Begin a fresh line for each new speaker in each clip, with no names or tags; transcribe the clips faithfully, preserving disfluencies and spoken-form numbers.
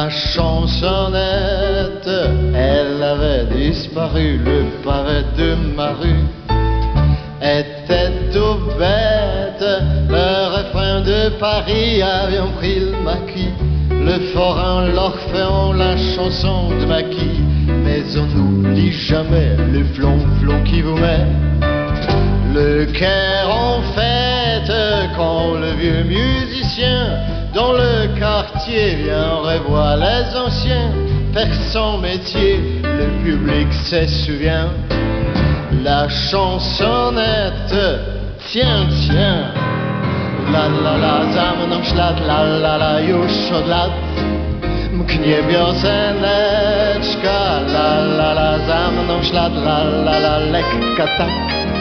La chansonnette, elle avait disparu, le pavé de ma rue était tout bête. Le refrain de Paris avait pris le maquis, le forain, l'orphéon, la chanson de maquis. Mais on n'oublie jamais le flonflon qui vous met le cœur en fête quand le vieux musicien dans le quartier vient revoir les anciens faire son métier. Le public se souvient. La chansonnette, tiens, tiens, la la la, zamną ślad, la la la, już od lat mknie pioseneczka, la la la, za mną ślad, la la la, lekka tak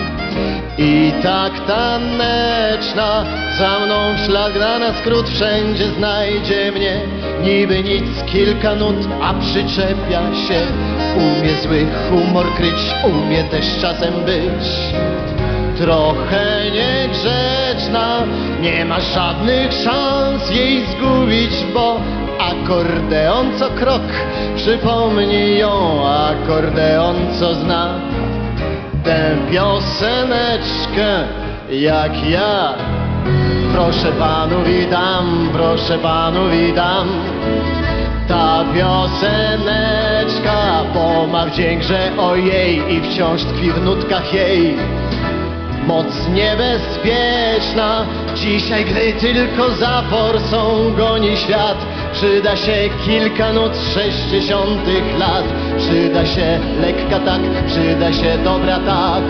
i tak taneczna, za mną ślad gra na skrót, wszędzie znajdzie mnie, niby nic, kilka nut, a przyczepia się, umie zły humor kryć, umie też czasem być trochę niegrzeczna, nie ma żadnych szans jej zgubić, bo akordeon co krok przypomni ją, akordeon co zna tę pioseneczkę jak ja. Proszę panów i dam, proszę panów i dam, ta pioseneczka, bo ma wdzięk, że ojej i wciąż tkwi w nutkach jej moc niebezpieczna. Dzisiaj, gdy tylko za forsą goni świat, przyda się kilka nut z sześćdziesiątych lat. Przyda się lekka tak, przyda się dobra tak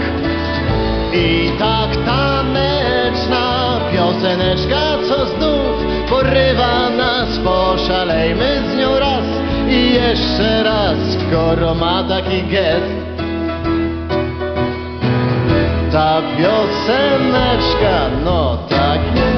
i tak taneczna pioseneczka, co znów porywa nas. Poszalejmy z nią raz i jeszcze raz, skoro ma taki gest. Ta pioseneczka, no tak jest.